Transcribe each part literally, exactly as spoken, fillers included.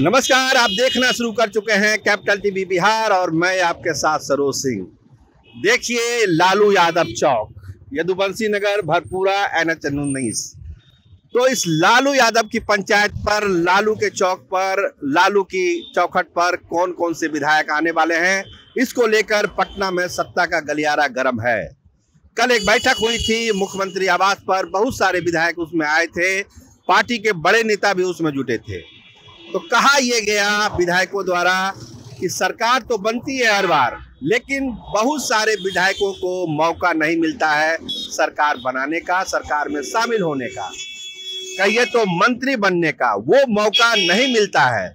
नमस्कार, आप देखना शुरू कर चुके हैं कैपिटल टीवी बिहार और मैं आपके साथ सरोज सिंह। देखिए लालू यादव चौक, यदुवंशी नगर, भरपूरा, एन एच उन्नीस। तो इस लालू यादव की पंचायत पर, लालू के चौक पर, लालू की चौखट पर कौन कौन से विधायक आने वाले हैं, इसको लेकर पटना में सत्ता का गलियारा गर्म है। कल एक बैठक हुई थी मुख्यमंत्री आवास पर, बहुत सारे विधायक उसमें आए थे, पार्टी के बड़े नेता भी उसमें जुटे थे। तो कहा यह गया विधायकों द्वारा कि सरकार तो बनती है हर बार, लेकिन बहुत सारे विधायकों को मौका नहीं मिलता है सरकार बनाने का, सरकार में शामिल होने का, कहिए तो मंत्री बनने का, वो मौका नहीं मिलता है।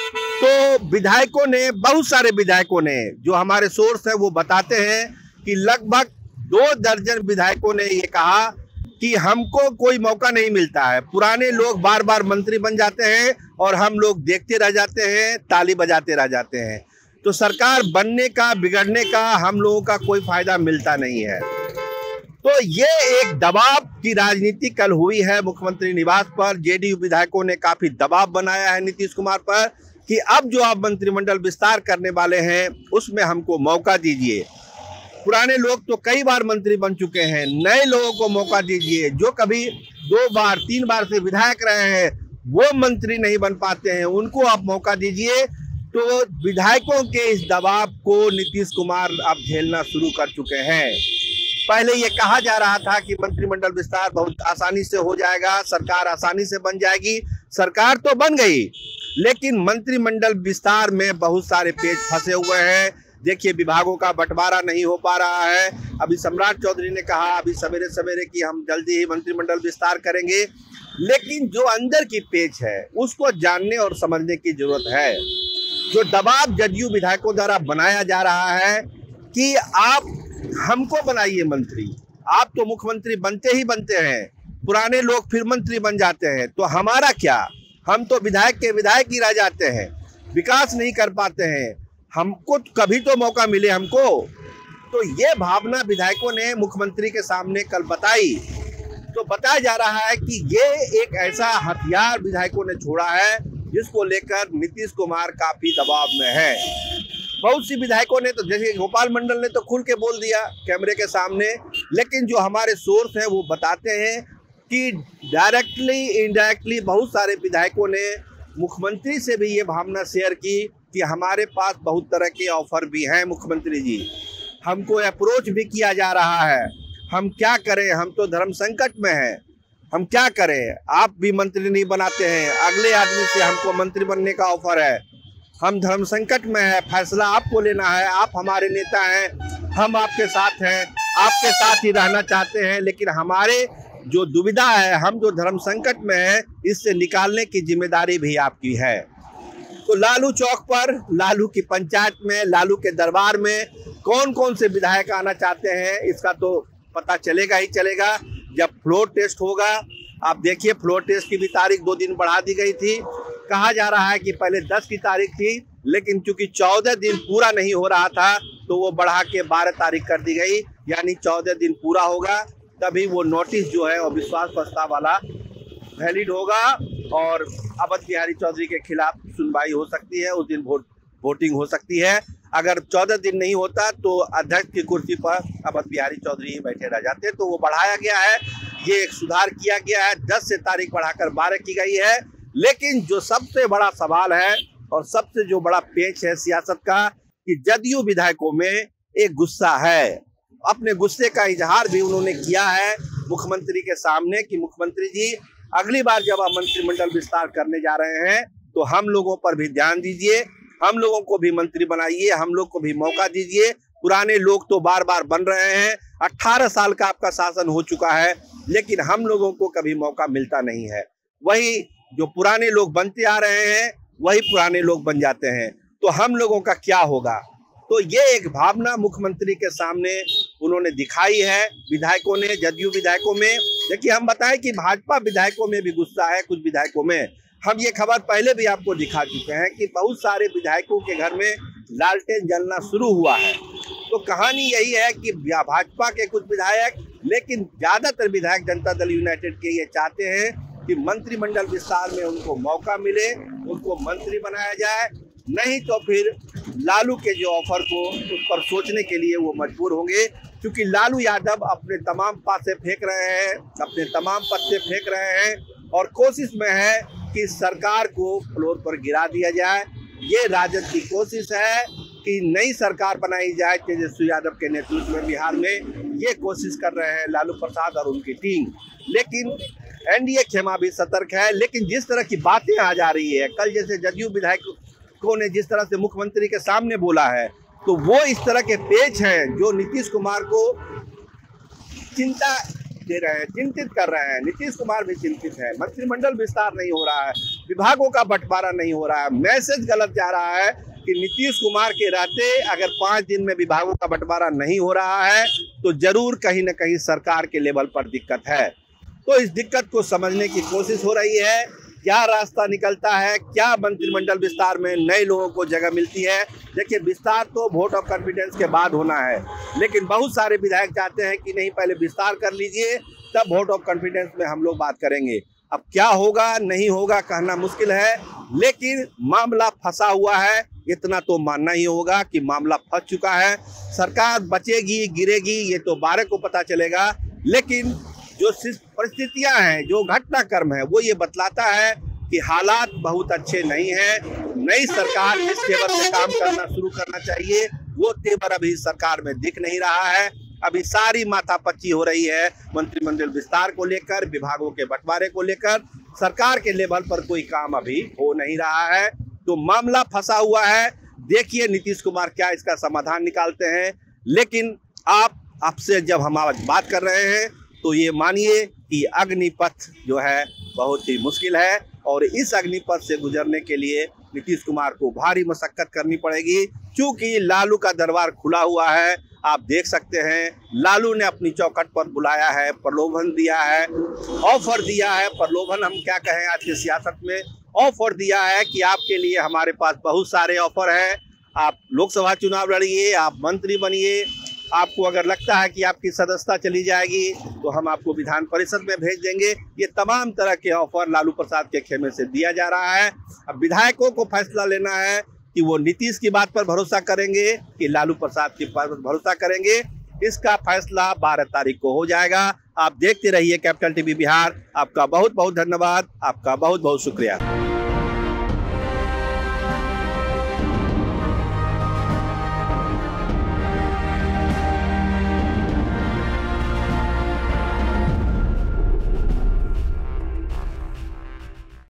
तो विधायकों ने, बहुत सारे विधायकों ने, जो हमारे सोर्स है वो बताते हैं कि लगभग दो दर्जन विधायकों ने ये कहा कि हमको कोई मौका नहीं मिलता है। पुराने लोग बार बार मंत्री बन जाते हैं और हम लोग देखते रह जाते हैं, ताली बजाते रह जाते हैं। तो सरकार बनने का, बिगड़ने का हम लोगों का कोई फायदा मिलता नहीं है। तो ये एक दबाव की राजनीति कल हुई है मुख्यमंत्री निवास पर। जेडीयू विधायकों ने काफी दबाव बनाया है नीतीश कुमार पर कि अब जो आप मंत्रिमंडल विस्तार करने वाले हैं उसमें हमको मौका दीजिए। पुराने लोग तो कई बार मंत्री बन चुके हैं, नए लोगों को मौका दीजिए। जो कभी दो बार तीन बार से विधायक रहे हैं वो मंत्री नहीं बन पाते हैं, उनको आप मौका दीजिए। तो विधायकों के इस दबाव को नीतीश कुमार अब झेलना शुरू कर चुके हैं। पहले ये कहा जा रहा था कि मंत्रिमंडल विस्तार बहुत आसानी से हो जाएगा, सरकार आसानी से बन जाएगी। सरकार तो बन गई, लेकिन मंत्रिमंडल विस्तार में बहुत सारे पेच फंसे हुए हैं। देखिए विभागों का बंटवारा नहीं हो पा रहा है। अभी सम्राट चौधरी ने कहा अभी सवेरे सवेरे कि हम जल्दी ही मंत्रिमंडल विस्तार करेंगे, लेकिन जो अंदर की पेच है उसको जानने और समझने की जरूरत है। जो दबाव जदयू विधायकों द्वारा बनाया जा रहा है कि आप हमको बनाइए मंत्री, आप तो मुख्यमंत्री बनते ही बनते हैं, पुराने लोग फिर मंत्री बन जाते हैं, तो हमारा क्या, हम तो विधायक के विधायक ही रह जाते हैं, विकास नहीं कर पाते हैं, हमको कभी तो मौका मिले हमको। तो ये भावना विधायकों ने मुख्यमंत्री के सामने कल बताई। तो बताया जा रहा है कि ये एक ऐसा हथियार विधायकों ने छोड़ा है जिसको लेकर नीतीश कुमार काफी दबाव में है। बहुत सी विधायकों ने तो, जैसे गोपाल मंडल ने तो खुल के बोल दिया कैमरे के सामने, लेकिन जो हमारे सोर्स हैं वो बताते हैं कि डायरेक्टली इनडायरेक्टली बहुत सारे विधायकों ने मुख्यमंत्री से भी ये भावना शेयर की कि हमारे पास बहुत तरह के ऑफर भी हैं मुख्यमंत्री जी, हमको अप्रोच भी किया जा रहा है, हम क्या करें, हम तो धर्म संकट में हैं, हम क्या करें, आप भी मंत्री नहीं बनाते हैं, अगले आदमी से हमको मंत्री बनने का ऑफर है, हम धर्म संकट में है, फैसला आपको लेना है, आप हमारे नेता हैं, हम आपके साथ हैं, आपके साथ ही रहना चाहते हैं, लेकिन हमारे जो दुविधा है, हम जो धर्म संकट में है, इससे निकालने की जिम्मेदारी भी आपकी है। तो लालू चौक पर, लालू की पंचायत में, लालू के दरबार में कौन कौन से विधायक आना चाहते हैं इसका तो पता चलेगा ही चलेगा जब फ्लोर टेस्ट होगा। आप देखिए फ्लोर टेस्ट की भी तारीख दो दिन बढ़ा दी गई थी। कहा जा रहा है कि पहले दस की तारीख थी, लेकिन चूंकि चौदह दिन पूरा नहीं हो रहा था तो वो बढ़ा के बारह तारीख कर दी गई, यानी चौदह दिन पूरा होगा तभी वो नोटिस जो है और विश्वास प्रस्ताव वाला वैलिड होगा और अवध बिहारी चौधरी के खिलाफ सुनवाई हो सकती है, उस दिन वोट वोटिंग हो सकती है। अगर चौदह दिन नहीं होता तो अध्यक्ष की कुर्सी पर अवध बिहारी चौधरी ही बैठे रह जाते। तो वो बढ़ाया गया है, ये एक सुधार किया गया है, दस से तारीख बढ़ाकर बारह की गई है। लेकिन जो सबसे बड़ा सवाल है और सबसे जो बड़ा पेच है सियासत का, कि जदयू विधायकों में एक गुस्सा है। अपने गुस्से का इजहार भी उन्होंने किया है मुख्यमंत्री के सामने कि मुख्यमंत्री जी अगली बार जब आप मंत्रिमंडल विस्तार करने जा रहे हैं तो हम लोगों पर भी ध्यान दीजिए, हम लोगों को भी मंत्री बनाइए, हम लोग को भी मौका दीजिए। पुराने लोग तो बार बार बन रहे हैं, अठारह साल का आपका शासन हो चुका है, लेकिन हम लोगों को कभी मौका मिलता नहीं है। वही जो पुराने लोग बनते आ रहे हैं वही पुराने लोग बन जाते हैं, तो हम लोगों का क्या होगा। तो ये एक भावना मुख्यमंत्री के सामने उन्होंने दिखाई है विधायकों ने, जदयू विधायकों में। देखिए हम बताएं कि भाजपा विधायकों में भी गुस्सा है, कुछ विधायकों में। हम ये खबर पहले भी आपको दिखा चुके हैं कि बहुत सारे विधायकों के घर में लालटेन जलना शुरू हुआ है। तो कहानी यही है कि भाजपा के कुछ विधायक, लेकिन ज्यादातर विधायक जनता दल यूनाइटेड के ये चाहते हैं कि मंत्रिमंडल विस्तार में उनको मौका मिले, उनको मंत्री बनाया जाए, नहीं तो फिर लालू के जो ऑफर को उस पर सोचने के लिए वो मजबूर होंगे, क्योंकि लालू यादव अपने तमाम पासे फेंक रहे हैं, अपने तमाम पत्ते फेंक रहे हैं और कोशिश में है कि सरकार को फ्लोर पर गिरा दिया जाए। ये राजद की कोशिश है कि नई सरकार बनाई जाए तेजस्वी यादव के नेतृत्व में बिहार में। ये कोशिश कर रहे हैं लालू प्रसाद और उनकी टीम, लेकिन एनडीए खेमा भी सतर्क है। लेकिन जिस तरह की बातें आ जा रही है, कल जैसे जदयू विधायकों ने जिस तरह से मुख्यमंत्री के सामने बोला है, तो वो इस तरह के पेच हैं जो नीतीश कुमार को चिंता दे रहे हैं, चिंतित कर रहे हैं। नीतीश कुमार भी चिंतित है, मंत्रिमंडल विस्तार नहीं हो रहा है, विभागों का बंटवारा नहीं हो रहा है, मैसेज गलत जा रहा है कि नीतीश कुमार के रहते अगर पाँच दिन में विभागों का बंटवारा नहीं हो रहा है तो जरूर कहीं न कहीं सरकार के लेवल पर दिक्कत है। तो इस दिक्कत को समझने की कोशिश हो रही है, क्या रास्ता निकलता है, क्या मंत्रिमंडल विस्तार में नए लोगों को जगह मिलती है। देखिए, विस्तार तो वोट ऑफ कॉन्फिडेंस के बाद होना है, लेकिन बहुत सारे विधायक चाहते हैं कि नहीं, पहले विस्तार कर लीजिए, तब वोट ऑफ कॉन्फिडेंस में हम लोग बात करेंगे। अब क्या होगा नहीं होगा कहना मुश्किल है, लेकिन मामला फंसा हुआ है, इतना तो मानना ही होगा कि मामला फंस चुका है। सरकार बचेगी गिरेगी ये तो बारह को पता चलेगा, लेकिन जो परिस्थितियां हैं, जो घटनाक्रम है, वो ये बतलाता है कि हालात बहुत अच्छे नहीं हैं। नई सरकार जिस तेवर से काम करना शुरू करना चाहिए, वो तेवर अभी सरकार में दिख नहीं रहा है। अभी सारी माथापच्ची हो रही है मंत्रिमंडल विस्तार को लेकर, विभागों के बंटवारे को लेकर। सरकार के लेवल पर कोई काम अभी हो नहीं रहा है, तो मामला फंसा हुआ है। देखिए नीतीश कुमार क्या इसका समाधान निकालते हैं। लेकिन आप आपसे जब हम आज बात कर रहे हैं तो ये मानिए कि अग्निपथ जो है बहुत ही मुश्किल है, और इस अग्निपथ से गुजरने के लिए नीतीश कुमार को भारी मशक्कत करनी पड़ेगी, क्योंकि लालू का दरबार खुला हुआ है। आप देख सकते हैं, लालू ने अपनी चौखट पर बुलाया है, प्रलोभन दिया है, ऑफर दिया है। प्रलोभन हम क्या कहें आज की सियासत में, ऑफर दिया है कि आपके लिए हमारे पास बहुत सारे ऑफर हैं, आप लोकसभा चुनाव लड़िए, आप मंत्री बनिए, आपको अगर लगता है कि आपकी सदस्यता चली जाएगी तो हम आपको विधान परिषद में भेज देंगे। ये तमाम तरह के ऑफर लालू प्रसाद के खेमे से दिया जा रहा है। अब विधायकों को फैसला लेना है कि वो नीतीश की बात पर भरोसा करेंगे कि लालू प्रसाद की बात पर भरोसा करेंगे। इसका फैसला बारह तारीख को हो जाएगा। आप देखते रहिए कैपिटल टीवी बिहार। आपका बहुत बहुत धन्यवाद, आपका बहुत बहुत शुक्रिया।